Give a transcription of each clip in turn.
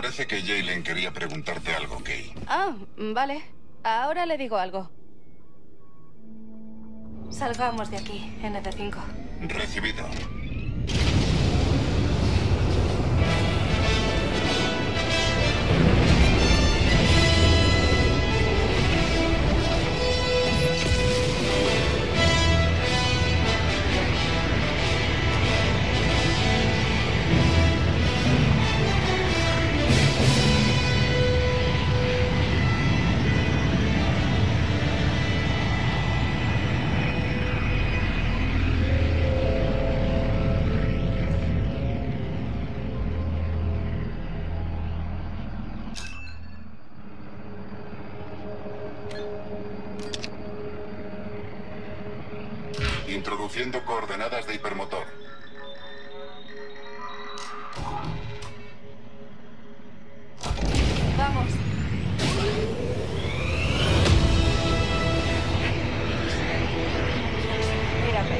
Parece que Jaylen quería preguntarte algo, Kay. Ah, vale. Ahora le digo algo. Salgamos de aquí, ND5. Recibido. Introduciendo coordenadas de hipermotor. Vamos. Mírame.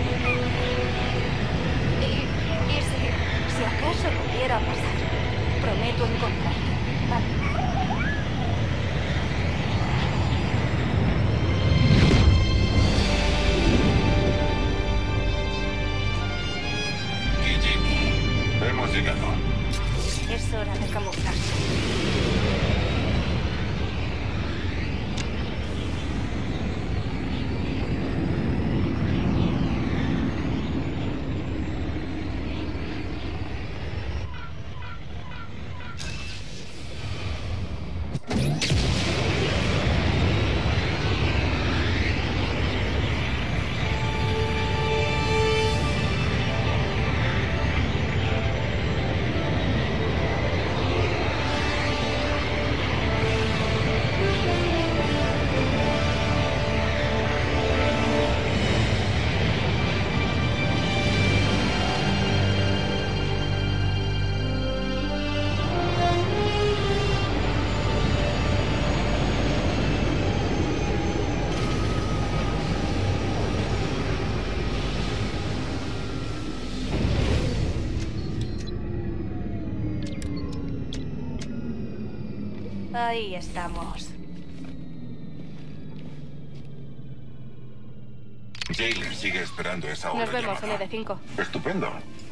Y si acaso pudiera pasar, prometo encontrarte. Vale. Hemos llegado. Es hora de camuflarse. Ahí estamos. Jaylen sigue esperando esa hora. Nos vemos, llamada. ND5. Estupendo.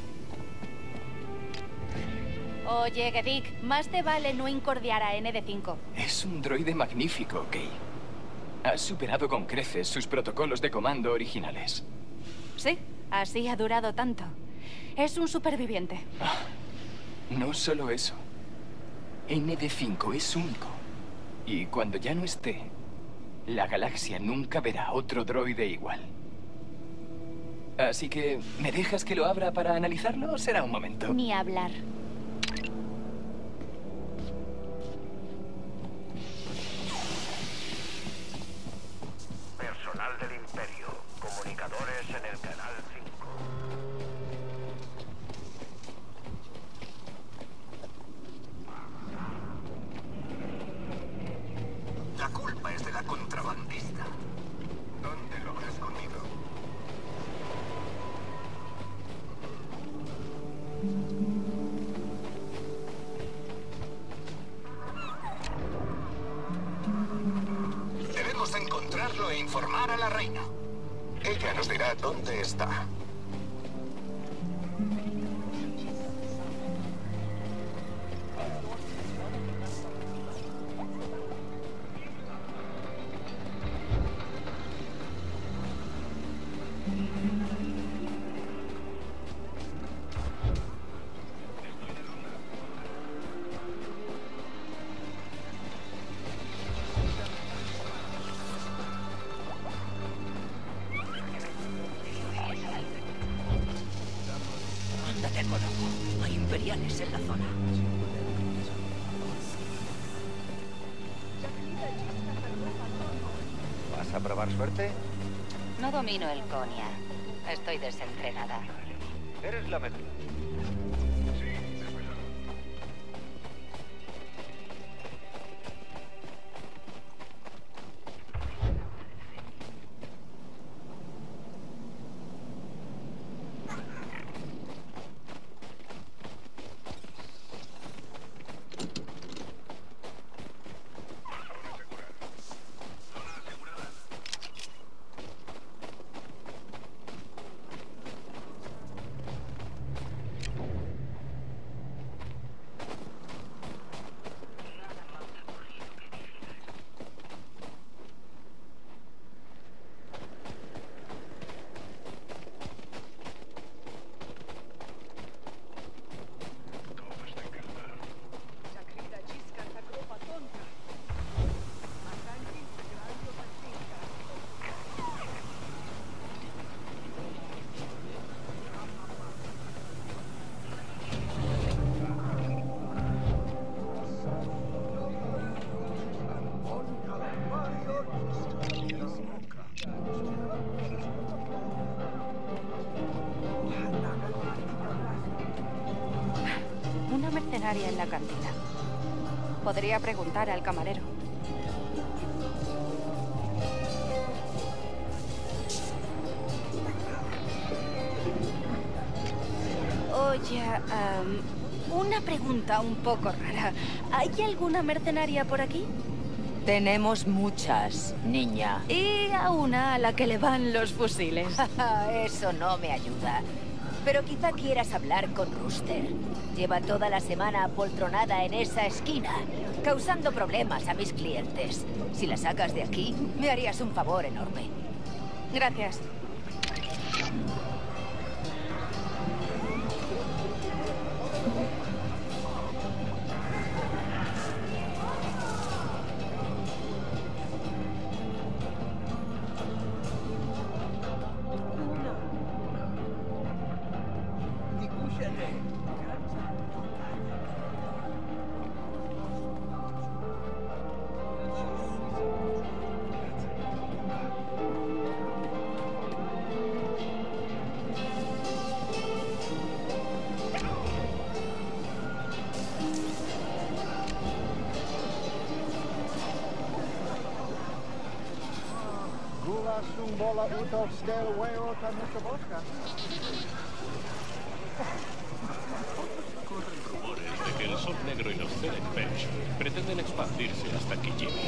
Oye, Gedik, más te vale no incordiar a ND5. Es un droide magnífico, Kay. Ha superado con creces sus protocolos de comando originales. Sí, así ha durado tanto. Es un superviviente. No solo eso. ND5 es único. Y cuando ya no esté, la galaxia nunca verá otro droide igual. Así que, ¿me dejas que lo abra para analizarlo o será un momento? Ni hablar. Personal del Imperio. Comunicadores en el canal 5. La culpa es de la contrabandista. ¿Dónde lo has escondido? Debemos encontrarlo e informar a la reina. Ella nos dirá dónde está. Ándate, Monoco. Hay imperiales en la zona. ¿Vas a probar suerte? No domino el Konya. Estoy desentrenada. Eres la mejor. mercenaria en la cantina. Podría preguntar al camarero. Oye, una pregunta un poco rara. ¿Hay alguna mercenaria por aquí? Tenemos muchas, niña. Y a una a la que le van los fusiles. Eso no me ayuda. Pero quizá quieras hablar con Rooster. Lleva toda la semana apoltronada en esa esquina, causando problemas a mis clientes. Si la sacas de aquí, me harías un favor enorme. Gracias. Corren rumores de que el Sol Negro y los Ferenc pretenden expandirse hasta Kijimi.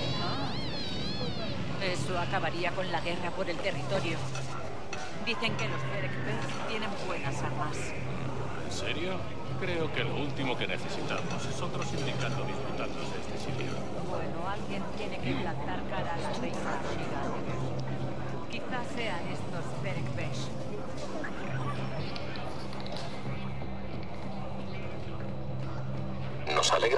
Eso acabaría con la guerra por el territorio. Dicen que los Ferenc tienen buenas armas. ¿En serio? Creo que lo último que necesitamos es otro sindicato disputándose este sitio. Bueno, alguien tiene que plantar cara a la reina Ashiga. Quizás sean estos Ferenc. Nos alegra.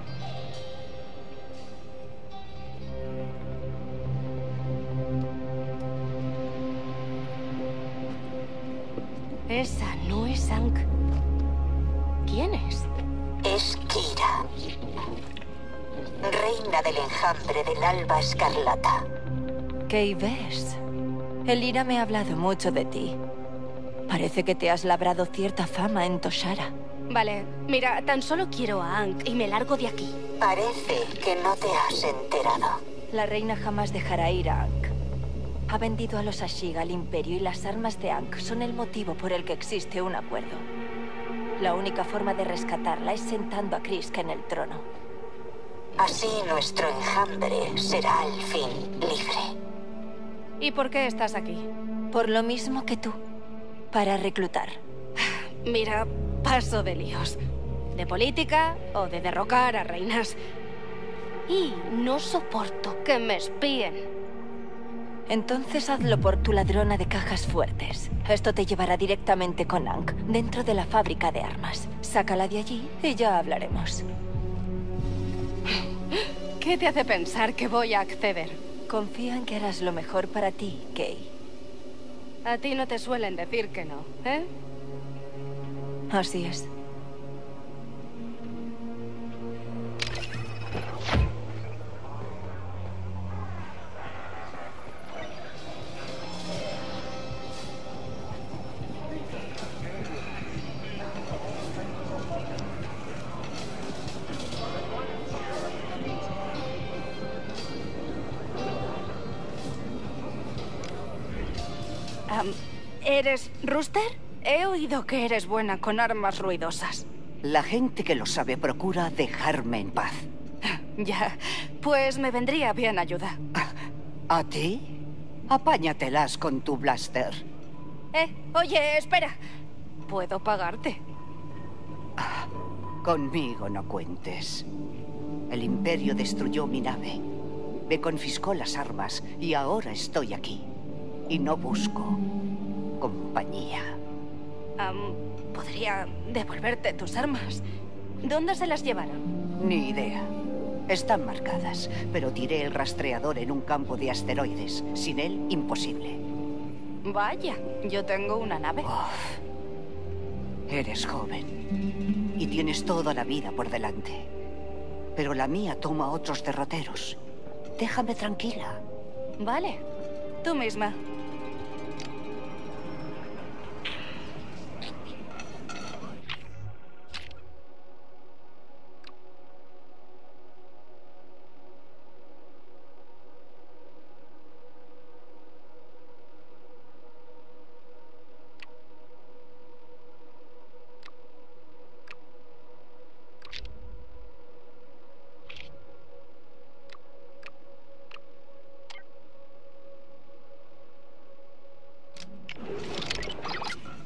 Esa no es Ankh. ¿Quién es? Es Kira, reina del enjambre del Alba Escarlata. ¿Qué ves? Elira me ha hablado mucho de ti. Parece que te has labrado cierta fama en Toshara. Vale, mira, tan solo quiero a Ankh y me largo de aquí. Parece que no te has enterado. La reina jamás dejará ir a Ankh. Ha vendido a los Ashiga al Imperio y las armas de Ankh son el motivo por el que existe un acuerdo. La única forma de rescatarla es sentando a Kriska en el trono. Así nuestro enjambre será al fin libre. ¿Y por qué estás aquí? Por lo mismo que tú. Para reclutar. Mira, paso de líos. De política o de derrocar a reinas. Y no soporto que me espíen. Entonces hazlo por tu ladrona de cajas fuertes. Esto te llevará directamente con Ankh, dentro de la fábrica de armas. Sácala de allí y ya hablaremos. ¿Qué te hace pensar que voy a acceder? Confío en que harás lo mejor para ti, Kay. A ti no te suelen decir que no, ¿eh? Así es. ¿Eres Rooster? He oído que eres buena con armas ruidosas. La gente que lo sabe procura dejarme en paz. Ya, pues me vendría bien ayuda. ¿A ti? Apáñatelas con tu blaster. Oye, espera. ¿Puedo pagarte? Conmigo no cuentes. El Imperio destruyó mi nave. Me confiscó las armas y ahora estoy aquí. Y no busco compañía. ¿Podría devolverte tus armas? ¿Dónde se las llevaron? Ni idea. Están marcadas, pero tiré el rastreador en un campo de asteroides. Sin él, imposible. Vaya, yo tengo una nave. Eres joven y tienes toda la vida por delante. Pero la mía toma otros derroteros. Déjame tranquila. Vale, tú misma.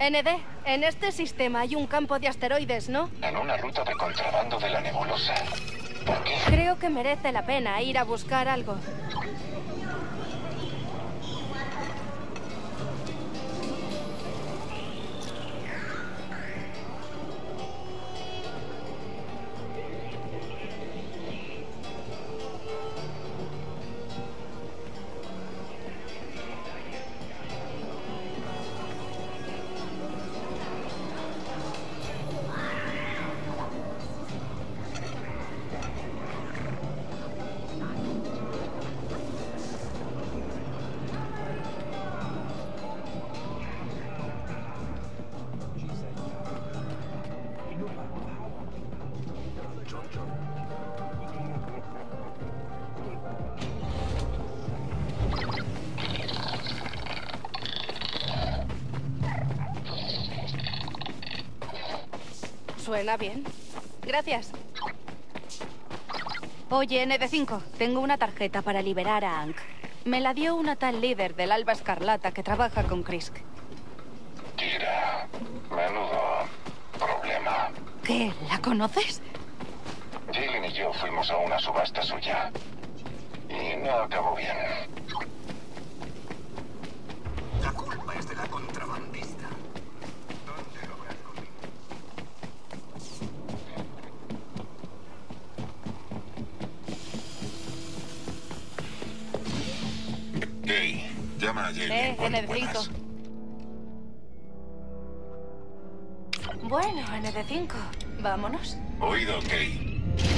ND, en este sistema hay un campo de asteroides, ¿no? En una ruta de contrabando de la nebulosa. ¿Por qué? Creo que merece la pena ir a buscar algo. Suena bien. Gracias. Oye, ND5, tengo una tarjeta para liberar a Ankh. Me la dio una tal líder del Alba Escarlata que trabaja con Krisk. Kira, menudo problema. ¿Qué? ¿La conoces? Jalen y yo fuimos a una subasta suya. Y no acabó bien. La culpa es de la contrabandista. ¿Dónde lo habrás comido? Kay, llama a Jalen cuando puedas. ND5. Bueno, ND5, vámonos. Oído, Kay.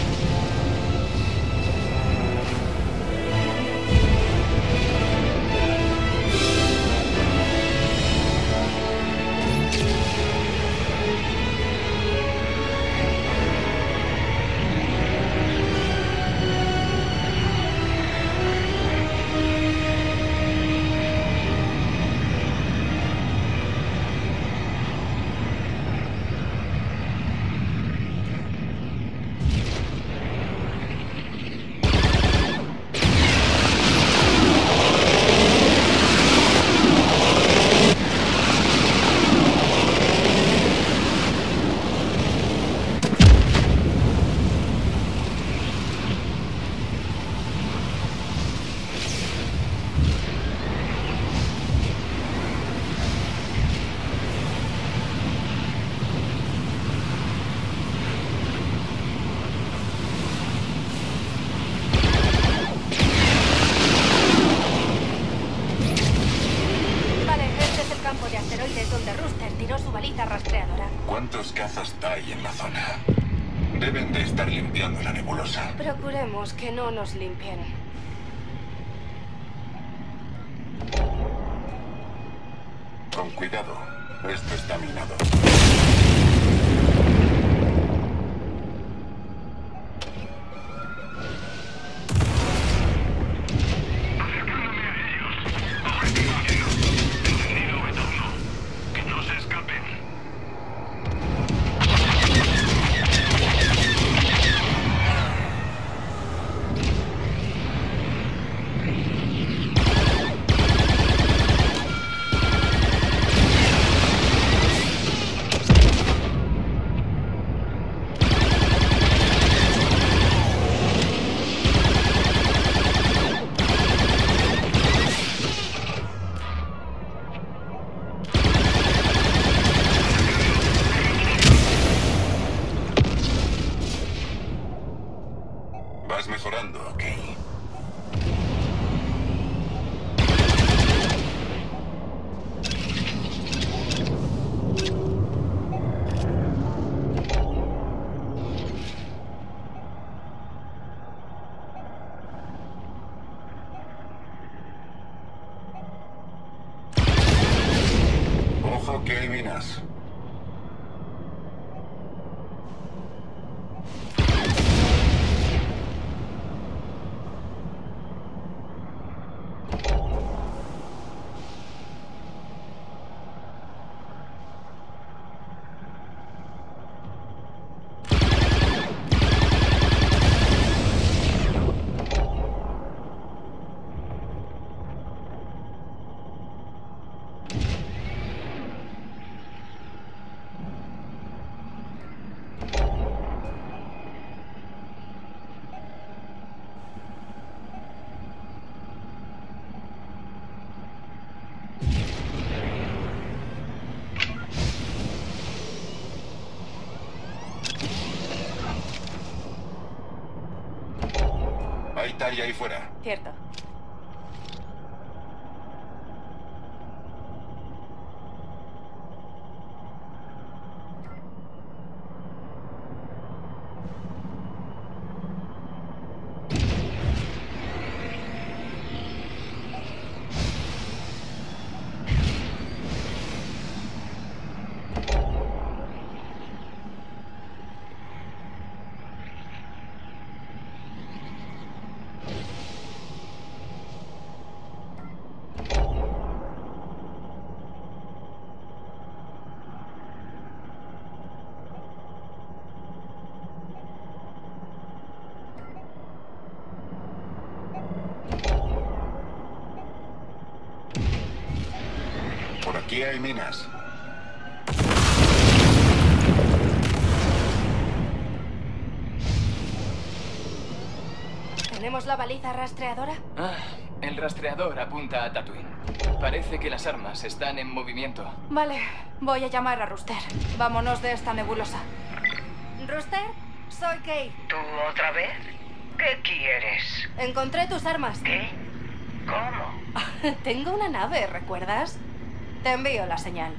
¿Cuántos cazas hay en la zona? Deben de estar limpiando la nebulosa. Procuremos que no nos limpien. Con cuidado. Esto está minado. Vas mejorando, ok. Ojo que hay minas. Hay Tali ahí fuera. Cierto. Por aquí hay minas. ¿Tenemos la baliza rastreadora? El rastreador apunta a Tatooine. Parece que las armas están en movimiento. Vale, voy a llamar a Rooster. Vámonos de esta nebulosa. ¿Rooster? Soy Kate. ¿Tú otra vez? ¿Qué quieres? Encontré tus armas. ¿Qué? ¿Cómo? Tengo una nave, ¿recuerdas? Te envío la señal.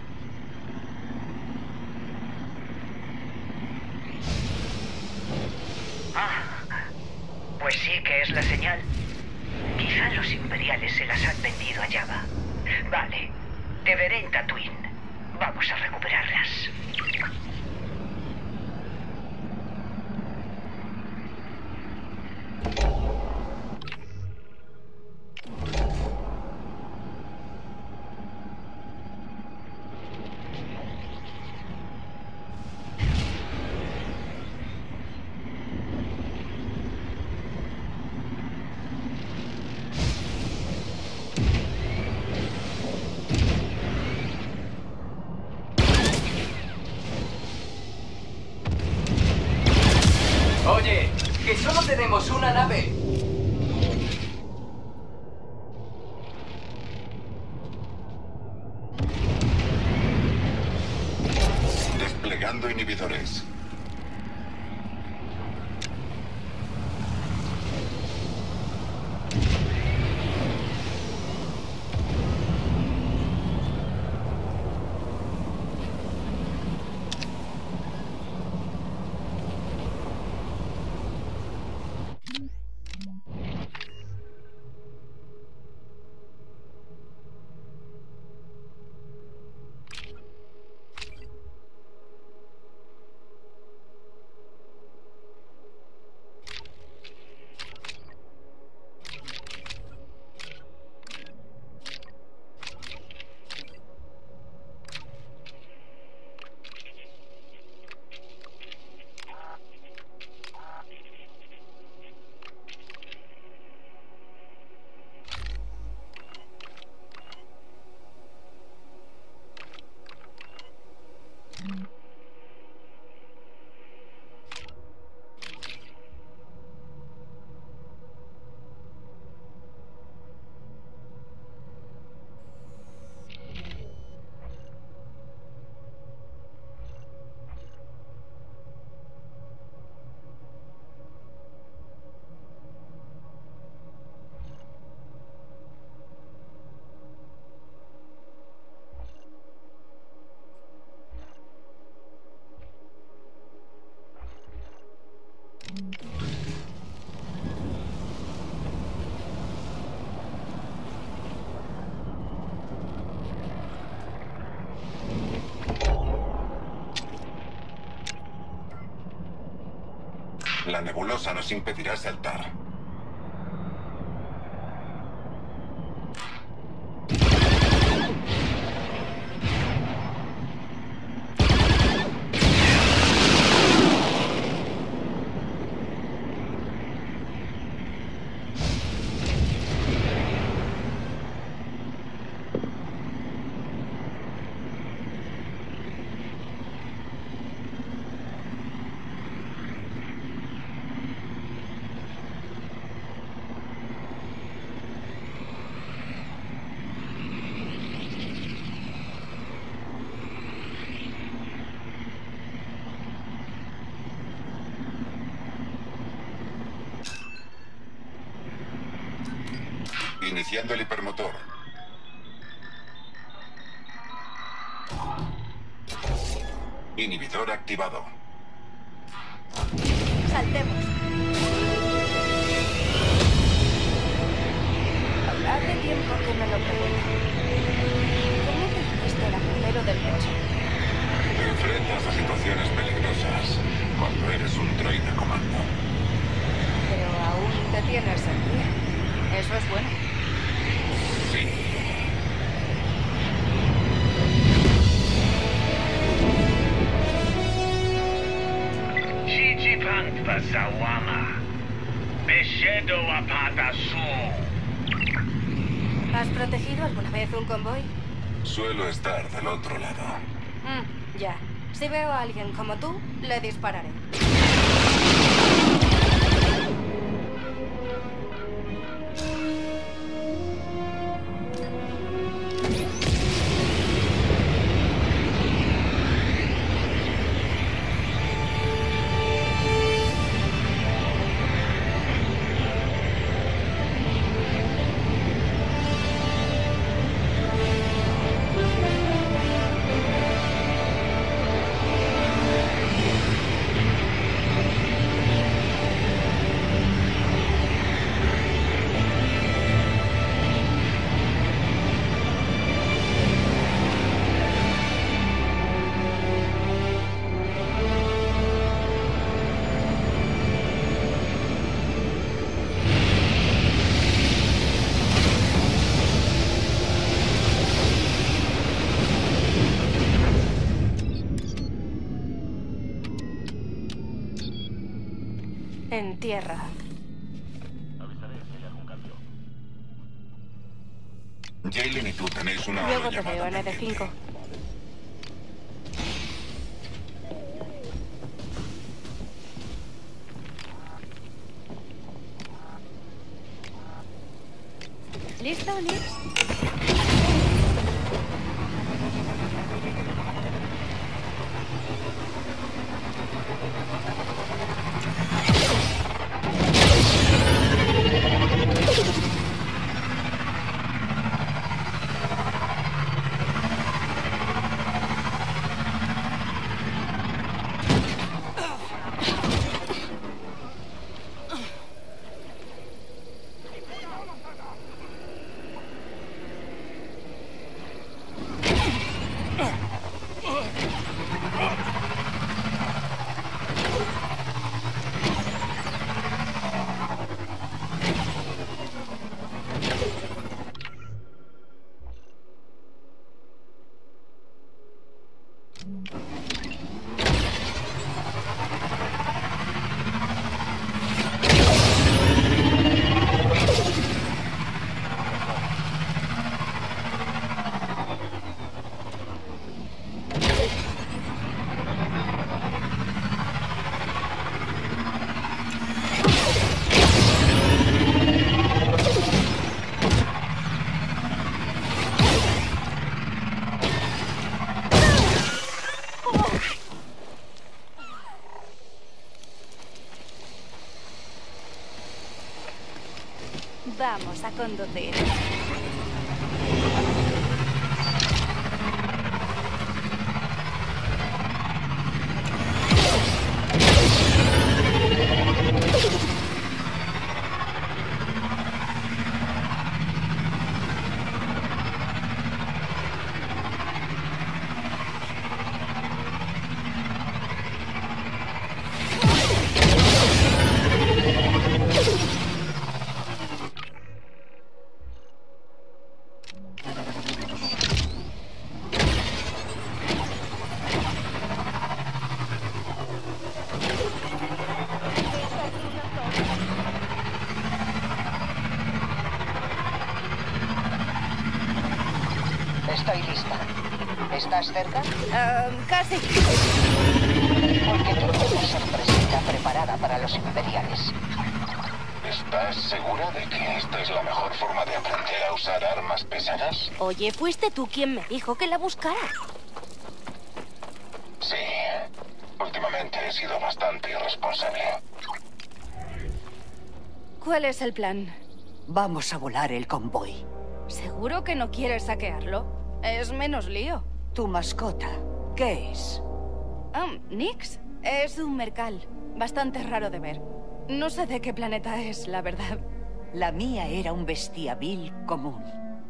Pues sí que es la señal. Quizá los imperiales se las han vendido a Jabba. Vale, te veré en Tatooine. Vamos a recuperarlas. Oye, que solo tenemos una nave. Desplegando inhibidores. La nebulosa nos impedirá saltar. Iniciando el hipermotor. Inhibidor activado. Saltemos. Hace tiempo que me lo pregunto. ¿Cómo te hiciste el agujero del pecho? Te enfrentas a situaciones peligrosas cuando eres un droide comando. Pero aún te tienes en pie. Eso es bueno. Sí. Chichipant Pasawama. Beshedo Apatasu. ¿Has protegido alguna vez un convoy? Suelo estar del otro lado. Ya. Si veo a alguien como tú, le dispararé. En tierra. Avisaré si hay algún cambio. Jaylen y tú tenéis una Luego te llamada veo en pendiente. ED5. ¿Listo, Nix? Vamos a conducir. Estoy lista. ¿Estás cerca? Casi. Porque tengo una sorpresita preparada para los imperiales. ¿Estás segura de que esta es la mejor forma de aprender a usar armas pesadas? Oye, fuiste tú quien me dijo que la buscara. Sí. Últimamente he sido bastante irresponsable. ¿Cuál es el plan? Vamos a volar el convoy. ¿Seguro que no quieres saquearlo? Es menos lío. ¿Tu mascota qué es? Nix. Es un mercal. Bastante raro de ver. No sé de qué planeta es, la verdad. La mía era un bestiavil común.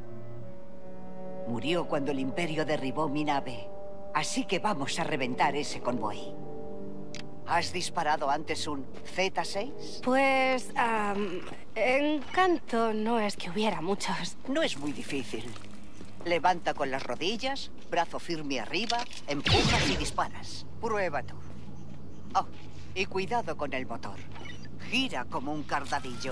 Murió cuando el Imperio derribó mi nave. Así que vamos a reventar ese convoy. ¿Has disparado antes un Z6? Pues, en Canto no es que hubiera muchos. No es muy difícil. Levanta con las rodillas, brazo firme arriba, empujas y disparas. Prueba tú. Oh, y cuidado con el motor. Gira como un cardadillo.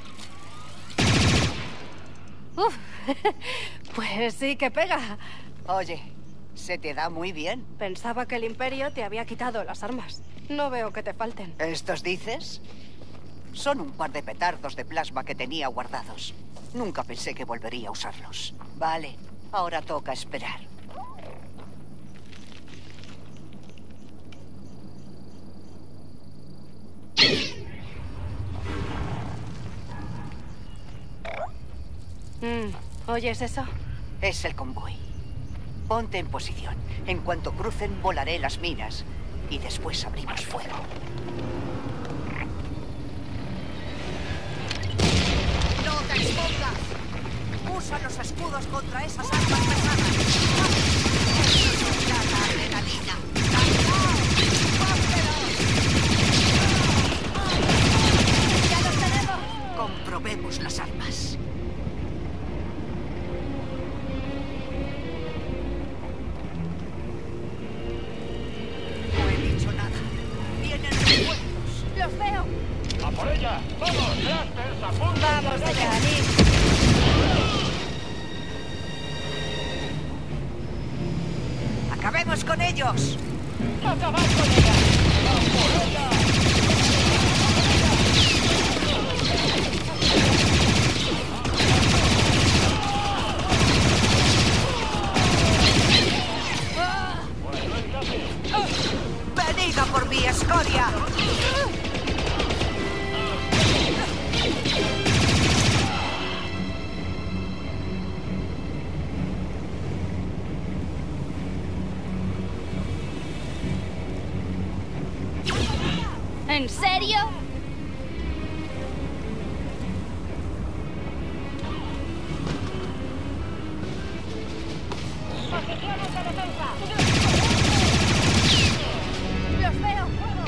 Uf, pues sí que pega. Oye, se te da muy bien. Pensaba que el Imperio te había quitado las armas. No veo que te falten. ¿Estos dices? Son un par de petardos de plasma que tenía guardados. Nunca pensé que volvería a usarlos. Vale, ahora toca esperar. ¿Oyes eso? Es el convoy. Ponte en posición. En cuanto crucen, volaré las minas. Y después abrimos fuego. ¡No te expongas! Usa los escudos contra esas armas pesadas. ¡La adrenalina! ¡Ya los tenemos! Comprobemos las armas. ¡Los veo! ¡A por ella! ¡Vamos, Blasters! ¡Apunta! ¡Vamos allá, Nick! ¡Acabemos con ellos! ¡Acabad con ella! ¡A por ella! ¡Venid a por mi escoria! ¿En serio? ¡Posiciones de defensa! ¡Los veo!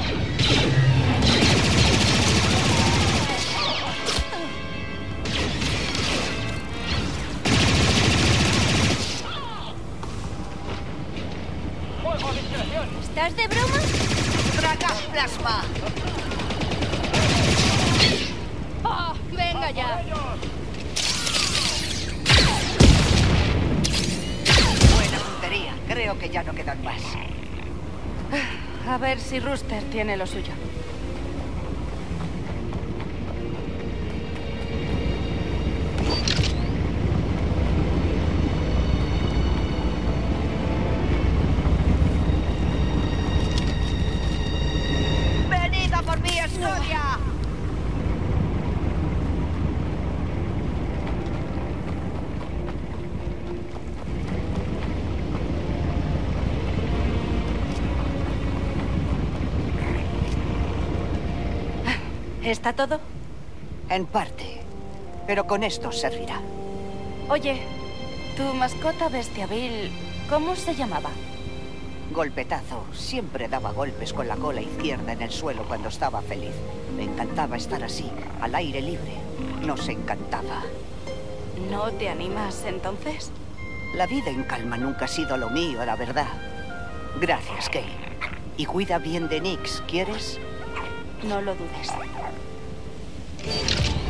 ¡Fuego a discreción! ¿Estás de broma? ¡Traga plasma! ¡Oh, venga ya! Buena puntería. Creo que ya no quedan más. A ver si Rooster tiene lo suyo. ¡Venid a por mi escoria! ¿Está todo? En parte. Pero con esto servirá. Oye, tu mascota bestiavil, ¿cómo se llamaba? Golpetazo. Siempre daba golpes con la cola izquierda en el suelo cuando estaba feliz. Me encantaba estar así, al aire libre. Nos encantaba. ¿No te animas entonces? La vida en calma nunca ha sido lo mío, la verdad. Gracias, Kay. Y cuida bien de Nix, ¿quieres? No lo dudes.